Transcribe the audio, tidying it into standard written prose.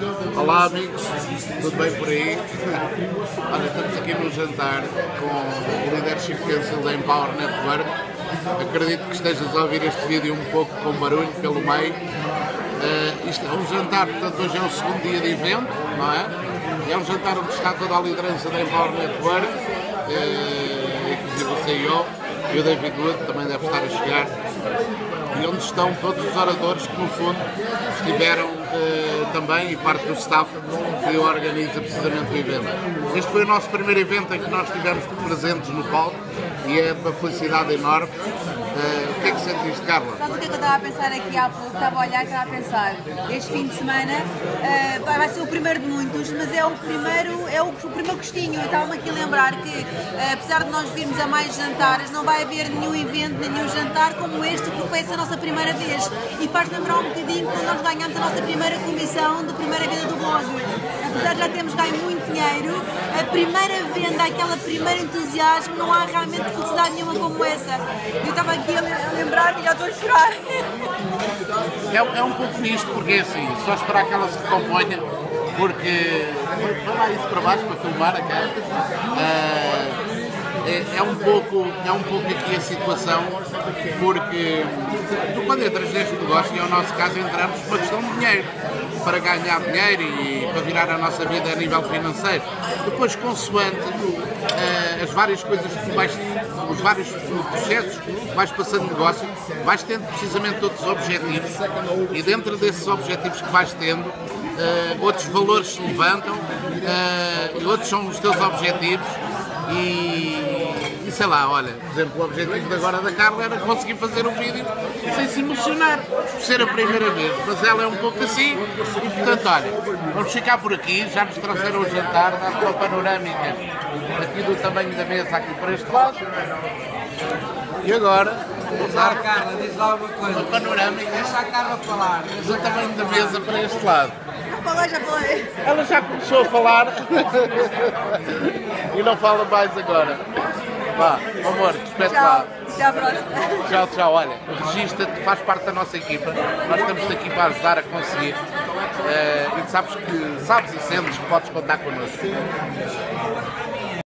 Olá amigos, tudo bem por aí? Olha, estamos aqui no jantar com o Leadership Council da Empower Network. Acredito que estejas a ouvir este vídeo um pouco com barulho pelo meio. Isto é um jantar, portanto hoje é o segundo dia de evento, não é? É um jantar onde está toda a liderança da Empower Network, inclusive o CEO e o David Wood também deve estar a chegar. E onde estão todos os oradores que no fundo estiveram também e parte do staff que organiza precisamente o evento. Este foi o nosso primeiro evento em que nós estivemos presentes no palco e é uma felicidade enorme. O que é que sentiste, Carla? Sabe o que é que eu estava a pensar aqui há pouco? Estava a olhar e estava a pensar, este fim de semana vai ser o primeiro de muitos, mas é o primeiro gostinho. Eu estava-me aqui a lembrar que, apesar de nós virmos a mais jantares, não vai haver nenhum evento, nenhum jantar como este, porque foi essa a nossa primeira vez. E faz lembrar um bocadinho quando nós ganhamos a nossa primeira comissão de primeira venda do blog. Apesar de já termos ganho muito dinheiro, a primeira venda, aquela primeira entusiasmo, não há realmente felicidade nenhuma como essa. Eu estava aqui a lembrar e já estou a chorar. É um pouco isto, porque é assim, só esperar que ela se recomponha, porque vai lá isso para baixo para filmar a cara. É um pouco aqui a situação, porque tu quando entras neste negócio, e é o nosso caso, entramos por uma questão de dinheiro, para ganhar dinheiro e para virar a nossa vida a nível financeiro. Depois, consoante as várias coisas que tu vais, os vários processos que vais passando negócio, vais tendo precisamente outros objetivos, e dentro desses objetivos que vais tendo, outros valores se levantam, outros são os teus objetivos. E sei lá, olha, por exemplo, o objetivo de agora da Carla era conseguir fazer um vídeo sem se emocionar, por ser a primeira vez, mas ela é um pouco assim, e portanto, olha, vamos ficar por aqui, já nos trouxeram o jantar, dá uma panorâmica aqui do tamanho da mesa aqui para este lado, e agora vou dar Carla, diz lá uma coisa. uma panorâmica Deixa a Carla falar. do tamanho da mesa para este lado. Já falei. Ela já começou a falar e não fala mais agora. Vá, amor, despede lá. Até à próxima. Tchau, tchau. Olha, registra-te, faz parte da nossa equipa. Nós estamos aqui para ajudar a conseguir. E sabes e sentes que podes contar connosco.